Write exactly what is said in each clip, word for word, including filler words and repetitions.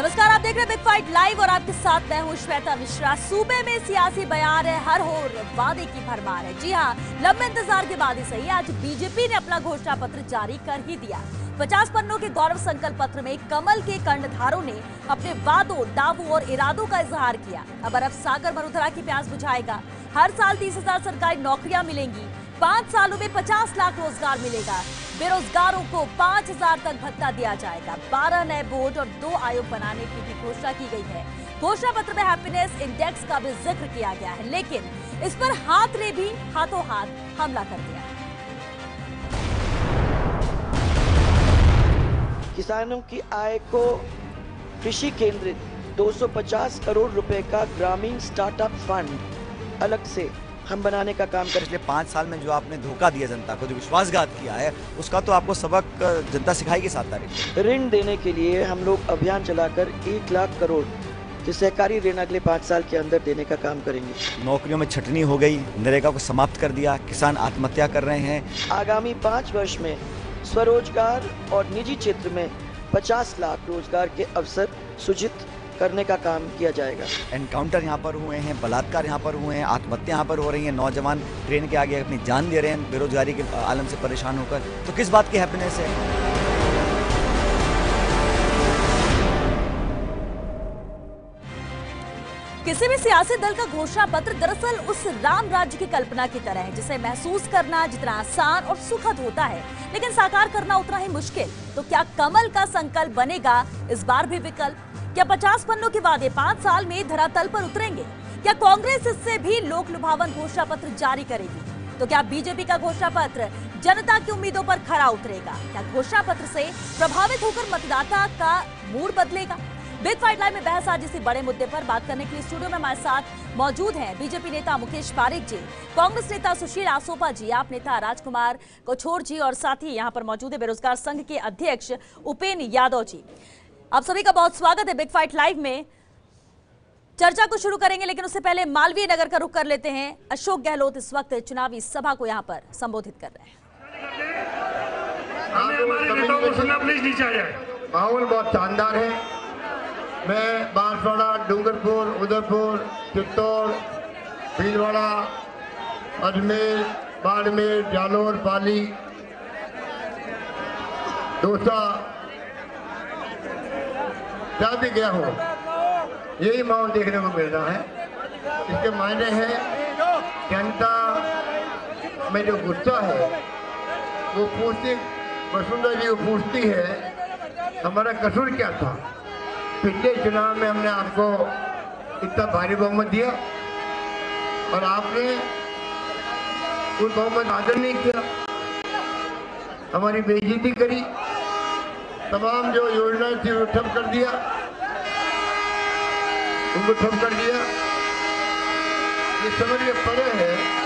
नमस्कार, आप देख रहे हैं बिग फाइट लाइव और आपके साथ मैं हूं श्वेता मिश्रा। सूबे में सियासी बयान है, हर होर वादे की भरमार है। जी हां, लंबे इंतजार के बाद ही सही आज बीजेपी ने अपना घोषणा पत्र जारी कर ही दिया। पचास पन्नों के गौरव संकल्प पत्र में कमल के कर्णधारों ने अपने वादों, दावों और इरादों का इजहार किया। अब अरब सागर मरुधरा की प्यास बुझाएगा। हर साल तीस हजार सरकारी नौकरियां मिलेंगी। पांच सालों में पचास लाख रोजगार मिलेगा। बेरोजगारों को पांच हजार तक भत्ता दिया जाएगा। बारह नए बोर्ड और दो आयोग बनाने की भी घोषणा की गई है। घोषणा पत्र में हैप्पीनेस इंडेक्स का भी जिक्र किया गया है, लेकिन इस पर हाथ ने भी हाथों हाथ हमला कर दिया। किसानों की आय को कृषि केंद्रित दो सौ पचास करोड़ रुपए का ग्रामीण स्टार्टअप फंड अलग से हम बनाने का काम करें। पिछले पाँच साल में जो आपने धोखा दिया जनता को, जो विश्वासघात किया है, उसका तो आपको सबक जनता सिखाएगी सात तारीख। ऋण देने के लिए हम लोग अभियान चलाकर एक लाख करोड़ के सहकारी ऋण अगले पाँच साल के अंदर देने का काम करेंगे। नौकरियों में छटनी हो गई, नरेगा को समाप्त कर दिया, किसान आत्महत्या कर रहे हैं। आगामी पाँच वर्ष में स्वरोजगार और निजी क्षेत्र में पचास लाख रोजगार के अवसर सृजित करने का काम किया जाएगा। एनकाउंटर यहाँ पर हुए हैं, बलात्कार यहाँ पर हुए हैं, आत्महत्या यहाँ पर हो रही हैं, नौजवान ट्रेन के आगे अपनी जान दे रहे हैं बेरोजगारी के आलम से परेशान होकर। तो किस बात की हैप्पीनेस है? किसी भी सियासी दल का घोषणा पत्र दरअसल उस राम राज्य की कल्पना की तरह है, जिसे महसूस करना जितना आसान और सुखद होता है, लेकिन साकार करना उतना ही मुश्किल। तो क्या कमल का संकल्प बनेगा इस बार भी विकल्प? क्या पचास पन्नों के वादे पांच साल में धरातल पर उतरेंगे? क्या कांग्रेस इससे भी लोक लुभावन घोषणा पत्र जारी करेगी? तो क्या बीजेपी का घोषणा पत्र जनता की उम्मीदों पर खरा उतरेगा? क्या घोषणा पत्र से प्रभावित होकर मतदाता का मूड बदलेगा? बिग फाइट लाइव में बहस आज इसी बड़े मुद्दे पर बात करने के लिए स्टूडियो में हमारे साथ मौजूद हैं बीजेपी नेता मुकेश पारिक जी, कांग्रेस नेता सुशील आसोपा जी, आप नेता राजकुमार कोछोर जी और साथ ही यहाँ पर मौजूद है बेरोजगार संघ के अध्यक्ष उपेंद्र यादव जी। आप सभी का बहुत स्वागत है बिग फाइट लाइव में। चर्चा को शुरू करेंगे, लेकिन उससे पहले मालवीय नगर का रुख कर लेते हैं। अशोक गहलोत इस वक्त चुनावी सभा को यहाँ पर संबोधित कर रहे हैं। माहौल बहुत शानदार है। मैं बांसवाड़ा, डूंगरपुर, उदयपुर, चित्तौड़, भीलवाड़ा, अजमेर, बाड़मेर, जालौर, पाली, दौसा जहाँ भी गया हूँ, यही माहौल देखने को मिल रहा है। इसके मायने हैं जनता में जो गुस्सा है वो पूछती, वसुंधरा जी को पूछती है हमारा कसूर क्या था। पिछले चुनाव में हमने आपको इतना भारी बहुमत दिया और आपने उस बहुमत आदर नहीं किया, हमारी बेइज्जती करी, तमाम जो योजनाएं थी वो ठप कर दिया, उनको ठप कर दिया। ये समझ के परे है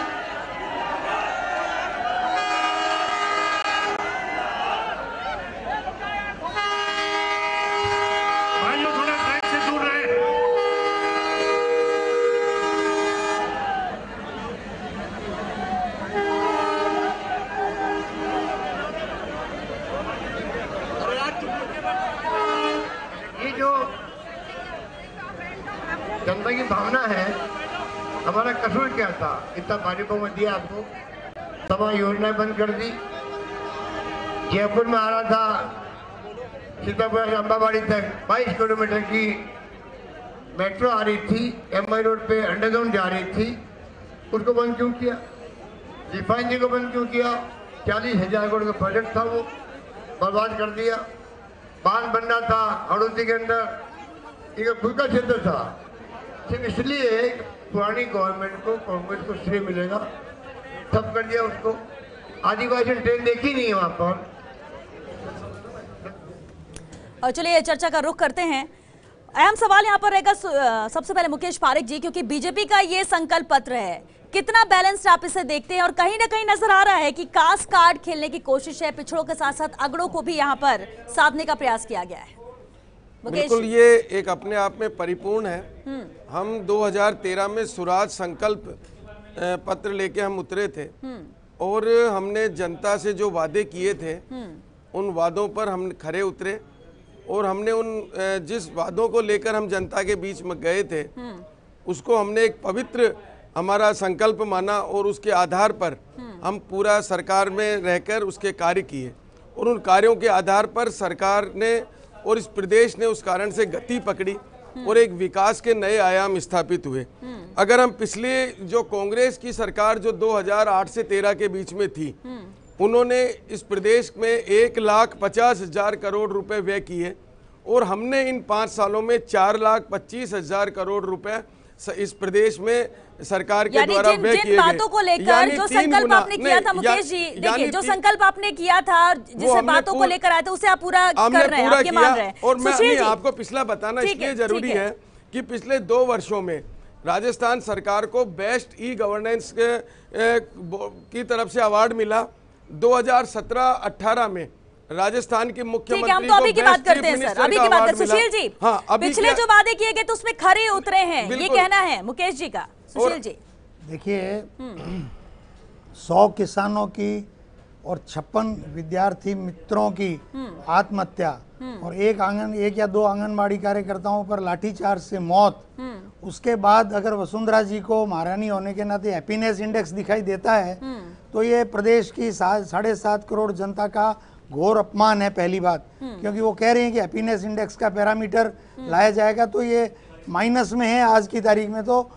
जनता की भावना है हमारा कसूर क्या था, इतना भारी बहुमत दिया आपको, तमाम योजनाएं बंद कर दी। जयपुर में आ रहा था सीतापुर से अम्बावाड़ी तक बाईस किलोमीटर की मेट्रो आ रही थी, एम आई रोड पे अंडरग्राउंड जा रही थी, उसको बंद क्यों किया? रिफाइनरी को बंद क्यों किया? चालीस हजार करोड़ का बजट था, वो बर्बाद कर दिया। बांध बनना था हड़ौती के अंदर, एक खुद का क्षेत्र था, सिर्फ इसलिए पुरानी गवर्नमेंट को, कांग्रेस को श्रेय मिलेगा, ठप कर दिया उसको। आदिवासी ट्रेन देखी नहीं है वहां पर। और चलिए चर्चा का रुख करते हैं। अहम सवाल यहाँ पर रहेगा सबसे पहले मुकेश पारिक जी, क्योंकि बीजेपी का ये संकल्प पत्र है, कितना बैलेंस्ड आप इसे देखते हैं? और कहीं ना कहीं नजर आ रहा है कि कास्ट कार्ड खेलने की कोशिश है, पिछड़ों के साथ साथ अगड़ों को भी यहाँ पर साधने का प्रयास किया गया है। बिल्कुल, ये एक अपने आप में परिपूर्ण है। हम दो हज़ार तेरह में स्वराज संकल्प पत्र लेके हम उतरे थे और हमने जनता से जो वादे किए थे उन वादों पर हम खरे उतरे और हमने उन जिस वादों को लेकर हम जनता के बीच में गए थे उसको हमने एक पवित्र हमारा संकल्प माना और उसके आधार पर हम पूरा सरकार में रहकर उसके कार्य किए और उन कार्यों के आधार पर सरकार ने और इस प्रदेश ने उस कारण से गति पकड़ी और एक विकास के नए आयाम स्थापित हुए। अगर हम पिछले जो कांग्रेस की सरकार जो दो हज़ार आठ से तेरह के बीच में थी, उन्होंने इस प्रदेश में एक लाख पचास हजार करोड़ रुपए व्यय किए और हमने इन पाँच सालों में चार लाख पच्चीस हजार करोड़ रुपए इस प्रदेश में सरकार के द्वारा व्यय किए गए। बातों को लेकर जो संकल्प आपने किया था मुकेश जी, देखिए जो संकल्प आपने किया था, जिस बातों को लेकर आए थे उसे आप पूरा कर रहे हैं, आपके मान रहे हैं। और मैं आपको पिछला बताना इसलिए जरूरी है कि पिछले दो वर्षों में राजस्थान सरकार को बेस्ट ई गवर्नेंस की तरफ से अवार्ड मिला। दो हज़ार सत्रह अठारह में राजस्थान के मुख्यमंत्री हम तो अभी की बात करते हैं सर, अभी की बात करते हैं। सुशील जी, हाँ, पिछले जो वादे किए गए तो उसमें खरे उतरे हैं, ये कहना है मुकेश जी का। सुशील जी देखिए, सौ किसानों की और छप्पन विद्यार्थी मित्रों की आत्महत्या और एक आंगन एक या दो आंगनबाड़ी कार्यकर्ताओं पर लाठीचार्ज से मौत, उसके बाद अगर वसुंधरा जी को महारानी होने के नाते हैप्पीनेस इंडेक्स दिखाई देता है तो ये प्रदेश की साढ़े सात करोड़ जनता का घोर अपमान है। पहली बात, क्योंकि वो कह रहे हैं कि हैप्पीनेस इंडेक्स का पैरामीटर लाया जाएगा तो ये माइनस में है। आज की तारीख में तो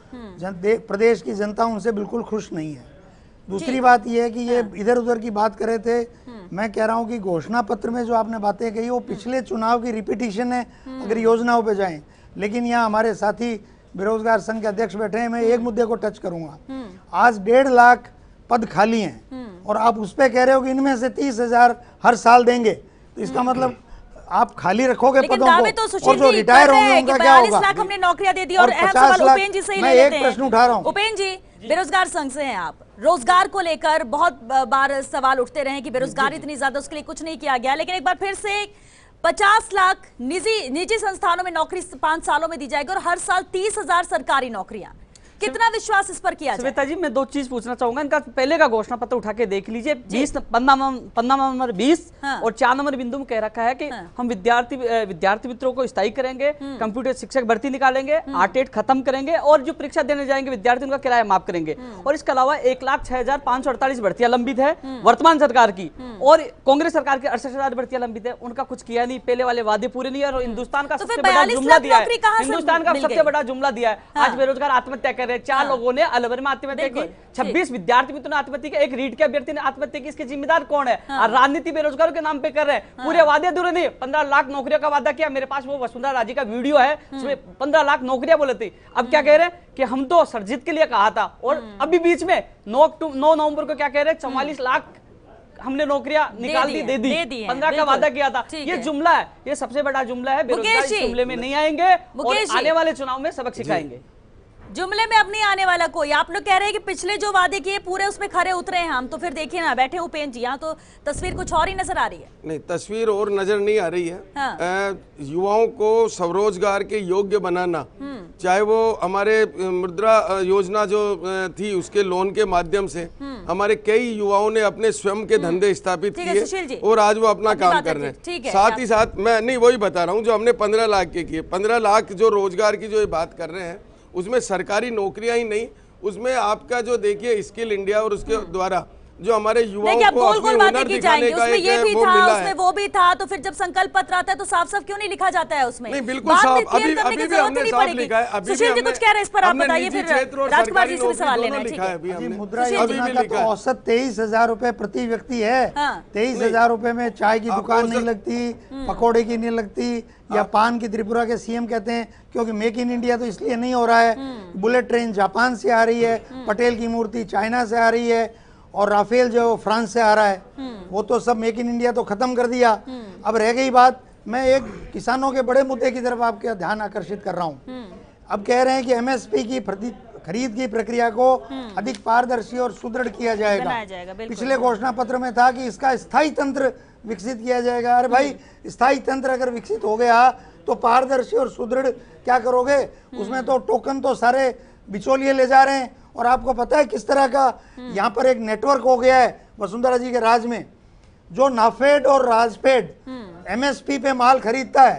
प्रदेश की जनता उनसे बिल्कुल खुश नहीं है। दूसरी बात ये है कि ये इधर उधर की बात कर रहे थे, मैं कह रहा हूँ कि घोषणा पत्र में जो आपने बातें कही वो पिछले चुनाव की रिपीटिशन है अगर योजनाओं पे जाएं। लेकिन यहाँ हमारे साथी बेरोजगार संघ के अध्यक्ष बैठे हैं, मैं एक मुद्दे को टच करूंगा। आज डेढ़ लाख पद खाली हैं और आप उस पे कह रहे हो कि इनमें से तीस हजार हर साल देंगे, तो इसका मतलब आप खाली रखोगे पदों को, तो और जो रिटायर होंगे उनका क्या होगा? लाख हमने नौकरियां दे दी। और अहम सवाल उपेंद्र जी से ही ले लेते हैं। प्रश्न उठा रहा हूं। उपेंद्र जी, बेरोजगार संघ से हैं आप, रोजगार को लेकर बहुत बार सवाल उठते रहे कि बेरोजगारी इतनी ज्यादा, उसके लिए कुछ नहीं किया गया, लेकिन एक बार फिर से पचास लाख निजी निजी संस्थानों में नौकरी पांच सालों में दी जाएगी और हर साल तीस हजार सरकारी नौकरियां। कितना विश्वास इस पर किया जाए? श्वेता जी, मैं दो चीज पूछना चाहूंगा। इनका पहले का घोषणा पत्र उठा के देख लीजिए। बीस पन्ना नंबर बीस हाँ। और चार नंबर बिंदु में कह रखा है कि हाँ। हम विद्यार्थी विद्यार्थी मित्रों को स्थायी करेंगे, कंप्यूटर शिक्षक भर्ती निकालेंगे, आरटेट खत्म करेंगे और जो परीक्षा देने जाएंगे विद्यार्थी उनका किराया माफ करेंगे। और इसके अलावा एक लाख छह हजार पांच सौ अड़तालीस भर्तियां लंबित है वर्तमान सरकार की, और कांग्रेस सरकार की अड़सठ हजार भर्तियां लंबित है। उनका कुछ किया नहीं, पहले वाले वादे पूरे नहीं है और हिंदुस्तान का सबसे बड़ा जुमला दिया है हिंदुस्तान का सबसे बड़ा जुमला दिया है आज बेरोजगार आत्महत्या कर रहे हैं। चार लोगों ने अलवर में आत्महत्या की, छब्बीस विद्यार्थी मित्रों ने आत्महत्या की, एक रीट के अभ्यर्थी ने आत्महत्या की। इसके जिम्मेदार कौन है? हाँ। राजनीति बेरोजगारों के नाम पे कर रहे हैं। हाँ। पूरे वादे अधूरे नहीं। पंद्रह लाख नौकरियों का वादा किया, मेरे पास वो वसुंधरा राजे का वीडियो है, उसमें पंद्रह लाख नौकरियां बोले थे। अब क्या कह रहे हैं कि हम तो सर्जित के लिए कहा था, और अभी बीच में नौ नौ नवंबर को क्या कह रहे हैं, चौवालीस लाख हमने नौकरियां निकाल दी, दे दी, पंद्रह का वादा किया था। ये जुमला है, ये सबसे बड़ा जुमला है। बेरोजगार इस जुमले में नहीं आएंगे और आने वाले चुनाव में सबक सिखाएंगे। जुमले में अब नहीं आने वाला कोई। आप लोग कह रहे हैं कि पिछले जो वादे किए पूरे उसमें खरे उतरे हैं हम, तो फिर देखिए ना, बैठे उपेंद्र जी, यहाँ तो तस्वीर कुछ और ही नजर आ रही है। नहीं, तस्वीर और नजर नहीं आ रही है। हाँ। युवाओं को स्वरोजगार के योग्य बनाना, चाहे वो हमारे मुद्रा योजना जो थी उसके लोन के माध्यम से हमारे कई युवाओं ने अपने स्वयं के धंधे स्थापित किए और आज वो अपना काम कर रहे हैं। साथ ही साथ मैं नहीं वही बता रहा हूँ जो हमने पंद्रह लाख के किए। पंद्रह लाख जो रोजगार की जो ये बात कर रहे हैं उसमें सरकारी नौकरियां ही नहीं, उसमें आपका जो देखिए स्किल इंडिया और उसके द्वारा जो हमारे युवाओं को अपनी हुनर दिखाने का एक वो मिला है, उसमें वो भी था। तो फिर जब संकल्प पत्र आता है तो साफ साफ क्यों नहीं लिखा जाता है उसमें? नहीं, बिल्कुल साफ, अभी अभी भी हमने साफ लिखा है। अभी सुशील जी कुछ कह रहे हैं इस पर, आप बताइए, फिर राजकुमार जी से सवाल लेना है। मुद्रा योजना का तो औसत तेईस हजार रूपए प्रति व्यक्ति है। तेईस हजार रूपए में चाय की दुकान नहीं लगती, पकौड़े की नहीं लगती, या पान की त्रिपुरा के सीएम कहते हैं क्योंकि मेक इन इंडिया तो इसलिए नहीं हो रहा है। बुलेट ट्रेन जापान से आ रही है, पटेल की मूर्ति चाइना से आ रही है, और राफेल जो फ्रांस से आ रहा है, वो तो सब मेक इन इंडिया तो खत्म कर दिया। अब रह गई बात, मैं एक किसानों के बड़े मुद्दे की तरफ आपका ध्यान आकर्षित कर रहा हूँ। अब कह रहे हैं कि एमएसपी की खरीद की प्रक्रिया को अधिक पारदर्शी और सुदृढ़ किया जाएगा। जाएगा पिछले घोषणा पत्र में था कि इसका स्थायी तंत्र विकसित किया जाएगा। अरे भाई, स्थायी तंत्र अगर विकसित हो गया तो पारदर्शी और सुदृढ़ क्या करोगे? उसमें तो टोकन तो सारे बिचौलिए ले जा रहे हैं, और आपको पता है किस तरह का यहाँ पर एक नेटवर्क हो गया है वसुंधरा जी के राज में। जो नाफेड और राजफेड एमएसपी पे माल खरीदता है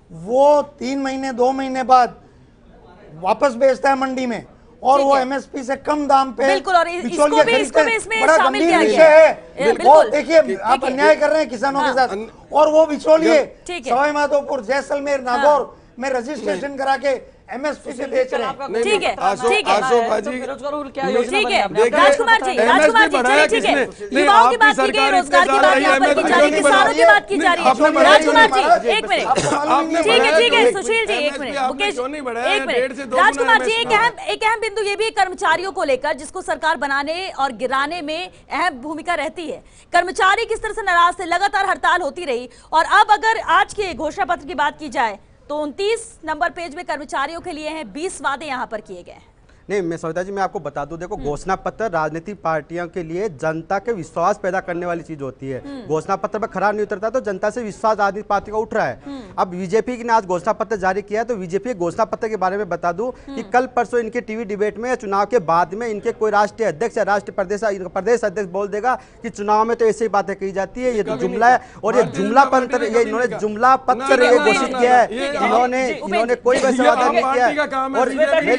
वो तीन महीने दो महीने बाद वापस बेचता है मंडी में और वो एमएसपी से कम दाम पे बिल्कुल, और इसको भी इसको भी इसमें बड़ा शामिल गंभीर किया विषय गया है। है। वो देखिए आप अन्याय कर रहे हैं किसानों के साथ, और वो बिचौलिए सवाई माधोपुर, जैसलमेर, नागौर में रजिस्ट्रेशन करा के एमएसपी से बेच रहे हैं। ठीक है, आसो- ठीक है, आसोबाजी- ठीक है, राजकुमार जी, राजकुमार जी, चलिए ठीक है, युवाओं की बात की गई, रोजगार की बात यहाँ पर की जा रही है, किसानों की बात की जा रही है। राजकुमार जी एक मिनट, ठीक है ठीक है, सुशील जी एक मिनट, मुकेश एक मिनट, राजकुमार जी एक अहम एक अहम बिंदु ये भी कर्मचारियों को लेकर जिसको सरकार बनाने और गिराने में अहम भूमिका रहती है। कर्मचारी किस तरह से नाराज थे, लगातार हड़ताल होती रही, और अब अगर आज के घोषणा पत्र की बात की जाए तो उनतीस नंबर पेज में कर्मचारियों के लिए हैं बीस वादे यहां पर किए गए हैं। नहीं, मैं सविता जी मैं आपको बता दूं, देखो घोषणा पत्र राजनीतिक पार्टियों के लिए जनता के विश्वास पैदा करने वाली चीज होती है। घोषणा पत्र पर खरा नहीं उतरता तो जनता से विश्वास राजनीतिक पार्टी का उठ रहा है। अब बीजेपी ने आज घोषणा पत्र जारी किया है, तो बीजेपी के घोषणा पत्र के बारे में बता दूं कि कल परसों इनके टीवी डिबेट में चुनाव के बाद में इनके कोई राष्ट्रीय अध्यक्ष या राष्ट्रीय प्रदेश प्रदेश अध्यक्ष बोल देगा कि चुनाव में तो ऐसी बातें कही जाती है, ये तो जुमला है, और ये जुमला पत्र, ये इन्होंने जुमला पत्र ये घोषित किया है, इन्होंने इन्होंने कोई वैसा वादा नहीं किया है। और मेरी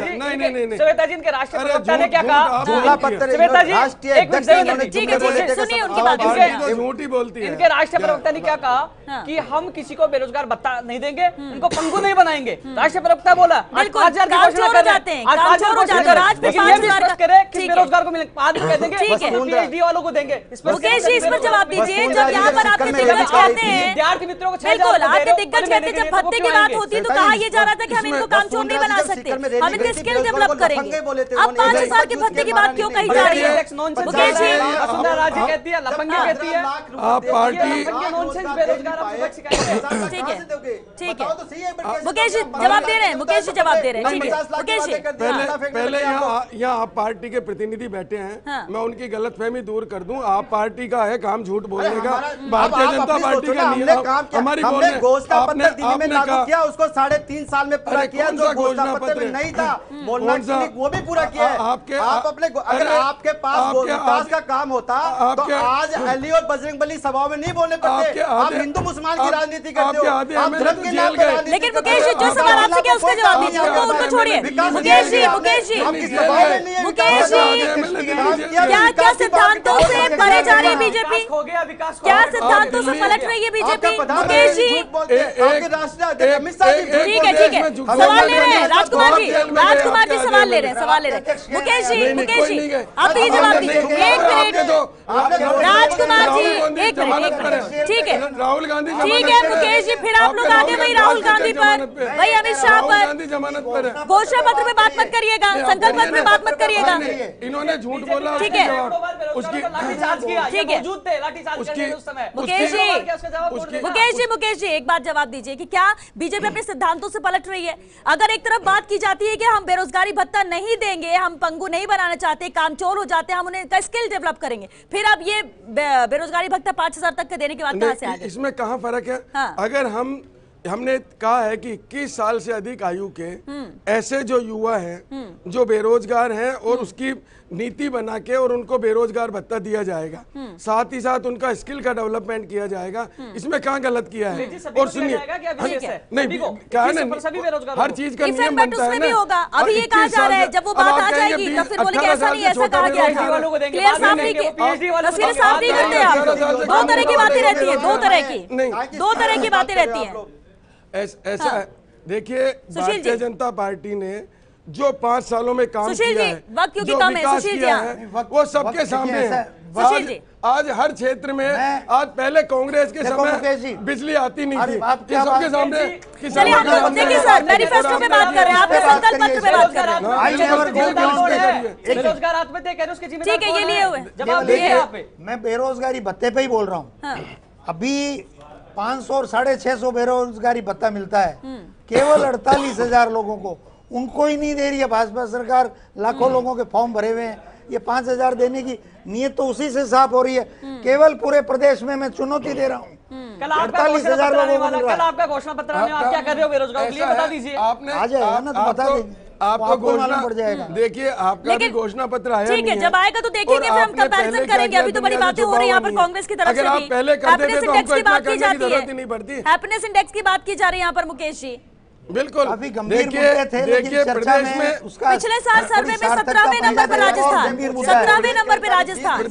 बात राष्ट्रीय प्रवक्ता ने क्या कहा, जुमला पत्र श्वेता जी राष्ट्रीय एक मिनट अध्यक्ष देंगे, इन्होंने ठीक है, जुमले बोले थे, सुनिए सब उनकी आप बात, आप सुनिए। तो झूठी बोलती है। इनके राष्ट्रीय प्रवक्ता ने क्या कहा कि हम किसी को बेरोजगार भत्ता नहीं देंगे, इनको पंगु नहीं बनाएंगे। राष्ट्रीय प्रवक्ता बोला आज बिल्कुल, पाँच हजार की काम घोषणा चोर कर रहे जाते हैं, हैं, आज काम पाँच हजार चोर घोषणा जाते कर हैं, रहे हैं, आज भी लेकिन पाँच ये भी हजार स्पष्ट का- करे किस ठीक है। बेरोजगार को मिलेंगे, बाद में कह देंगे ठीक है। पीएचडी वालों को देंगे। इस पर मुकेश जी इस पर जवाब दीजिए, जब यहाँ पर आपके दिग्गज कहते हैं, विद्यार्थी मित्रों को छह बिल्कुल हजार आपके दिग्गज कहते हैं जब भत्ते की बात होती है तो कहा यह जा रहा था कि हम इनको काम चोर नहीं बना सकते, हम इनके स्किल डेवलप करेंगे। अब पांच हजार के भत्ते की बात क्यों कही जा रही है मुकेश जी? वसुंधरा राजे कहती है, लफंगे कहती है, आप पार्टी नॉनसेंस बेरोजगार आप सबक सिखाएंगे। ठीक है, ठीक है, मुकेश जी जवाब दे रहे हैं, मुकेश जी जवाब दे रहे हैं, ठीक है मुकेश जी। पहले पहले यहाँ यहाँ आप पार्टी के प्रतिनिधि बैठे हैं, हाँ। मैं उनकी गलतफहमी दूर कर दूं। आप पार्टी का है काम झूठ बोलने का, भारतीय जनता पार्टी का नहीं है। हमारी हमने घोषणा पत्र आपने दिल्ली में लागू कहा- किया, उसको साढ़े तीन साल में पूरा अरे किया, कौन जो सा घोषणा घोषणा पत्र में पत्र? नहीं था बोलना कौन सा? वो भी पूरा किया है। आ- आपके आप अपने अगर अरे आपके पास आपके- विकास आप- का काम होता तो आपके- आज अली और बजरंग बली सभाओं में नहीं बोलने पड़ते। आपके आप आधे- हिंदू मुसलमान की आप- राजनीति करते आपके हो, आधे आप एमएलए धर्म तो के जेल नाम पर गए। राजनीति लेकिन करते मुकेश जी हो। जो सवाल आपसे किया उसका जवाब दीजिए, आपके उनको उनको छोड़िए। विकास मुकेश जी नहीं है। मुकेश जी आपकी सभाओं में नहीं है मुकेश विकास। जी क्या- क्या क्या सिद्धांतों से परे जा रही है बीजेपी? हो गया विकास, क्या सिद्धांतों से पलट रही है बीजेपी? मुकेश जी आपके राष्ट्रीय अध्यक्ष अमित शाह जी ठीक है ठीक है, सवाल ले रहे हैं राजकुमार जी, राजकुमार जी सवाल ले रहे हैं, सवाल ले रहे हैं। मुकेश जी मुकेश जी आप ये जवाब दीजिए, एक मिनट राजकुमार जी, एक मिनट एक मिनट, ठीक है राहुल गांधी ठीक है मुकेश जी, फिर आप लोग आगे वही राहुल गांधी पर, वही अमित शाह पर, गांधी जमानत पर है। घोषणा पत्र में बात मत करिएगा, संकल्प पत्र में बात मत करिएगा। इन्होंने झूठ बोला, ठीक उसकी है। जवाब- उसकी लाठीचार्ज किया, ये ठीक है। मौजूद थे लाठीचार्ज उसकी- करने उस समय। मुकेश जी उसका जवाब कौन उसकी- देगा? मुकेश जी मुकेश जी एक बात जवाब दीजिए कि क्या बीजेपी अपने सिद्धांतों से पलट रही है? अगर एक तरफ बात की जाती है कि हम बेरोजगारी भत्ता नहीं देंगे, हम पंगु नहीं बनाना चाहते, कामचोर हो जाते हैं, हम उन्हें का स्किल डेवलप करेंगे, फिर अब ये बे- बेरोजगारी भत्ता पांच हजार तक के देने की बात कहां से आ नहीं, गई? इसमें कहाँ फर्क है? हाँ। अगर हम हमने कहा है कि इक्कीस साल से अधिक आयु के ऐसे जो युवा हैं जो बेरोजगार हैं और उसकी नीति बना के और उनको बेरोजगार भत्ता दिया जाएगा, साथ ही साथ उनका स्किल का डेवलपमेंट किया जाएगा। इसमें कहाँ गलत किया है? सभी और को सुनिए दिया जाएगा कि अभी हम- जैसे? नहीं सभी को? क्या है इक्कीस ना, पर सभी बेरोजगारों हर को? चीज का इफ नियम एंड बट बनता है उसमें ना। भी होगा। और अभी ये कहा इक्कीस जा रहा है, साल जब वो अब बात आप आ कहेंगे जाएगी तो बीस- फिर बोलेंगे अठारह ऐसा साल नहीं, से ऐसा छोटा कहा गया बेरोजगार था। वालों को देंगे, क्लियर बाद में साफ नहीं देंगे, वो पीएचडी वालों को तस्वीरें देंगे, साफ नहीं बाद में करते आप अठारह साल लोग। से दो तरह की कम बातें उम्र रहती है, दो तरह की नहीं। दो तरह की बातें रहती हैं। ऐस- ऐसा है, देखिए भारतीय जी। जनता पार्टी ने जो पांच सालों में काम सुशील किया जी, है, वक्त क्योंकि जो कम है, विकास सुशील जी, किया हाँ। है, वक्त- वो वक्त सबके देखिए, सामने ऐसा है। है। सुशील आज जी। आज हर क्षेत्र में मैं- आज पहले कांग्रेस के देखो समय मुकेश जी, बिजली आती नहीं अरे थी, आप ये क्या सबके बात- सामने चलिए हम लोग देखिए सर, मैनिफेस्टो पे बात कर रहे हैं, आप तो संकल्प पत्र पे बात कर रहे हैं। I never go beyond this. बेरोजगार आत्महत्या कह रहे उसके जिम्मेदार ठीक है, ये कौन लिए हुए। जवाब दीजिए देखिए, यहाँ पे। मैं बेरोजगारी भत्ते पे ही बोल रहा हूँ। हाँ। अभी पाँच सौ और साढ़े छह सौ बेरोजगारी भत्ता मिलता है केवल अड़तालीस हजार लोगों को, उनको ही नहीं दे रही है भाजपा सरकार। लाखों लोगों के फॉर्म भरे हुए हैं, ये पांच हजार देने की नीयत तो उसी से साफ हो रही है। केवल पूरे प्रदेश में मैं चुनौती दे रहा हूँ, कल आपका अड़तालीस घोषणा हजार पत्र आने लोगों को वाला, मिल रहा कल है। आपका घोषणा पत्र आने, आप क्या कर रहे हो बेरोजगारों के लिए ऐसा बता है, दीजिए। आपने आ जाएगा ना तो आप- बता आपको- देंगे। आपको आपको मालूम घोषणा पड़ जाएगा। देखिए आपका भी घोषणा पत्र आया ठीक है, नहीं जब आएगा तो देखेंगे, फिर हम कंपैरिजन करेंगे। अभी तो बड़ी बातें हो रही है यहाँ पर कांग्रेस की तरफ से भी। अगर आप पहले कर देते तो हमको की इतना बात की करने की जाती जरूरत ही है, नहीं पड़ती। हैप्पीनेस इंडेक्स की बात की जा रही है यहाँ पर मुकेश जी। बिल्कुल काफी गंभीर देखिए मुद्दे थे, लेकिन देखिए चर्चा प्रदेश में में उसका पिछले साल सर्वे में सत्रहवें नंबर पर राजस्थान, सत्रहवें नंबर पे राजस्थान।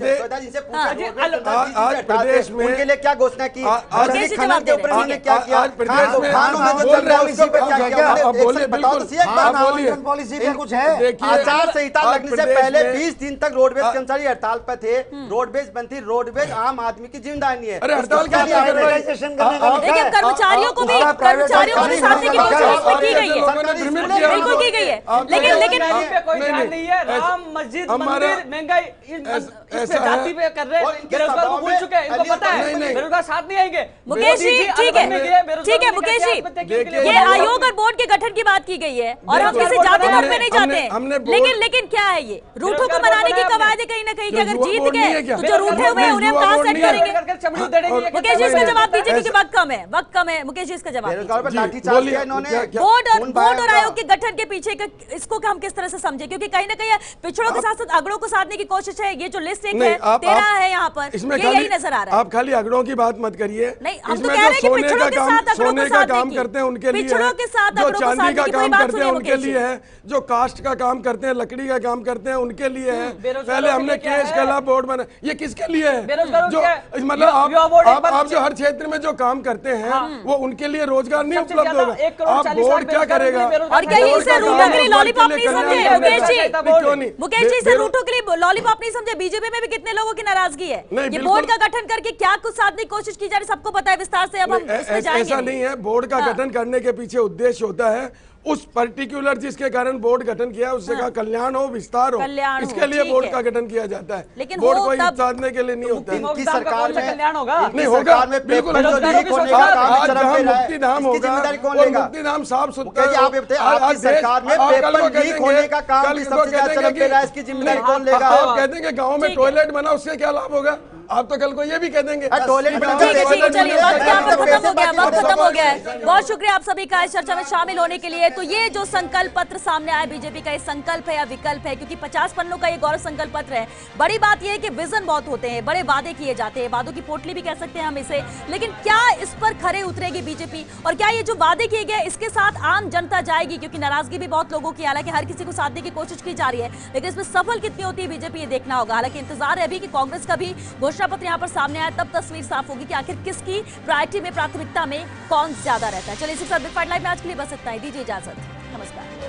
आज आज प्रदेश में उनके लिए क्या घोषणा की? आज मुकेश जी खनन जवाब के दे ऊपर रहे हैं। उन्होंने क्या किया? आज प्रदेश में खानों में जो बोल चल रहा है रहे उसके ऊपर क्या हैं, किया? आप उन्होंने बोलिए, एक बताओ तो सही एक बिल्कुल। बार। आप बोलिए। पॉलिसी में कुछ है? देखिए आचार संहिता आज लगने से प्रदेश पहले में- बीस दिन तक रोडवेज कर्मचारी हड़ताल पर थे। रोडवेज बंद थी। रोडवेज आम आदमी की जिम्मेदारी नहीं है। अरे हड़ताल उसको क्या क्या कर रहे हैं? प्राइवेटाइजेशन करने का लिखा देखिए है। कर्मचारियों को भी, कर्मचारियों को भी साधने की कोशिश इसमें की गई है, बिल्कुल की गई है। लेकिन लेकिन पे कोई नहीं, ध्यान नहीं, नहीं है। ऐसा- राम मस्जिद हमारा- मंदिर महंगाई इस ऐसा- इस ऐसा पे जाति है। पे कर रहे और हैं। इनके बेरोजगार को सभाओं भूल में चुके हैं, इनको अली- पता है नहीं, नहीं। बेरोजगार साथ नहीं आएंगे। मुकेश जी ठीक है, ठीक है मुकेश जी, देखिए, ये आयोग और बोर्ड के गठन की बात की गई है और हम देखिए, किसी जाति हमने- वोट में नहीं जाते हमने- हैं। हमने बोर्ड- लेकिन लेकिन क्या है ये रूठों को मनाने की कवायद है कहीं ना कहीं कि जो अगर युवा जीत बोर्ड नहीं है गए क्या? तो जो रूठे हुए हैं उन्हें हम युवा कहाँ बोर्ड सेट नहीं है। करेंगे? चमड़ी उधेड़ेंगे। मुकेश जी इसका जवाब दीजिए ऐसा- क्योंकि वक्त कम है, वक्त कम है। मुकेश जी इसका जवाब बेरोजगार पर जी, लाठीचार्ज बोलिए, किया इन्होंने। क्या- क्या- बोर्ड और खून बोर्ड और बहाया आयोग के गठन के पीछे का इसको हम किस तरह से समझे, क्योंकि कहीं ना कहीं पिछड़ों के साथ साथ अगड़ों को साधने की कोशिश है। ये जो लिस्ट एक नहीं, है आप- तेरह आप- है यहाँ पर, इसमें ये खाली यही नजर आ रहा है। आप खाली अगड़ों की बात मत करिए। नहीं, हम तो इसमें कह रहे जो हैं कि सोने पिछड़ों का के काम साथ अगड़ों को सोने का साधने काम की। करते हैं उनके लिए पिछड़ों है, के साथ जो अगड़ों को चांदी साधने का की पूरी काम बात करते हैं सुनिए उनके मुकेश जी। लिए है, जो कास्ट का काम करते हैं, लकड़ी का काम करते हैं उनके लिए है। बेरोजगारों पहले के हमने लिए क्या केस है? कला बोर्ड बना, ये किसके लिए है? बेरोजगारों जो के क्या? मतलब युवा- आप युवा बोर्ड एक आप बार आप जो हर क्षेत्र में जो काम करते हैं वो उनके लिए रोजगार नहीं सबसे उपलब्ध ज्यादा होगा। एक करोड़ आप चालीस बोर्ड लाख क्या बेरोजगारों के लिए करेगा? बेरोजगार और क्या बोर्ड इसे का रूठों काम के लिए रोजगार लॉलीपॉप के नहीं लिए समझे कल्याण मुकेश जी? करने का है। क्यों नहीं? मुकेश जी इसे बेरो- रूठों के लिए लॉलीपॉप नहीं समझे। बीजेपी में भी कितने लोगों की नाराजगी है। नहीं, ये बिल्कुल। बोर्ड का गठन करके क्या कुछ साधने की कोशिश की जा रही है सबको पता है विस्तार से, अब हम नहीं, इसमें ऐ- जाएंगे ऐसा नहीं है। बोर्ड का हाँ। गठन करने के पीछे उद्देश्य होता है उस पर्टिकुलर जिसके कारण बोर्ड गठन किया उससे का कल्याण हो, विस्तार हो, कल्याण हो, इसके लिए ठीक बोर्ड है। का गठन किया जाता है। लेकिन बोर्ड वो को तब- साधने के लिए नहीं होता है। इनकी का सरकार कौन सा में कल्याण होगा? इनकी नहीं होगा, सरकार में बिल्कुल पेपर जो होगा। लीक होने का आज काम आज चरम जहाँ पे रहा है, मुक्ति धाम इसकी होगा जिम्मेदारी कौन और लेगा? मुक्ति धाम साफ सुथरा मुकेश जी, आप ये बताइए, आज- आपकी आज देश- सरकार में आप कल पेपर को लीक कहेंगे- होने का काम कल भी को सबसे ज्यादा कहेंगे चरम पे कि- रहा है, इसकी जिम्मेदारी नहीं, कौन लेगा? आप आप कहते हैं कि गांव में ठीक है। टॉयलेट बना उससे क्या लाभ होगा? आप तो कल को ये भी कह देंगे अरे टॉयलेट कि बना- गाँव में ठीक है, ठीक है, टॉयलेट चलिए बना- वक्त यहाँ पर खत्म हो गया, वक्त बाकी खत्म हो गया है। बहुत शुक्रिया आप सभी का इस चर्चा में शामिल होने के लिए। तो ये जो संकल्प पत्र सामने आया, बीजेपी का ये संकल्प है या विकल्प है, क्योंकि पचास पन्नों का ये गौरव संकल्प पत्र है। बड़ी बात यह है कि विजन बहुत होते हैं, बड़े वादे किए जाते हैं, वादों की पोटली भी कह सकते हैं हम इसे, लेकिन क्या इस पर खरे उतरेगी बीजेपी? और क्या ये जो वादे किए गए इसके साथ आम जनता जाएगी? क्योंकि नाराजगी भी बहुत लोगों की, हालांकि हर किसी को साधने की कोशिश की जा रही है, लेकिन इसमें सफल कितनी होती है बीजेपी ये देखना होगा। हालांकि इंतजार है अभी कि कांग्रेस का भी घोषणा पत्र यहाँ पर सामने आया, तब तस्वीर साफ होगी कि आखिर किसकी प्रायोरिटी में, प्राथमिकता में कौन ज्यादा रहता है। चलिए इसी के साथ बिग फाइट लाइव में आज के लिए बस इतना ही। दीजिए इजाजत, नमस्कार।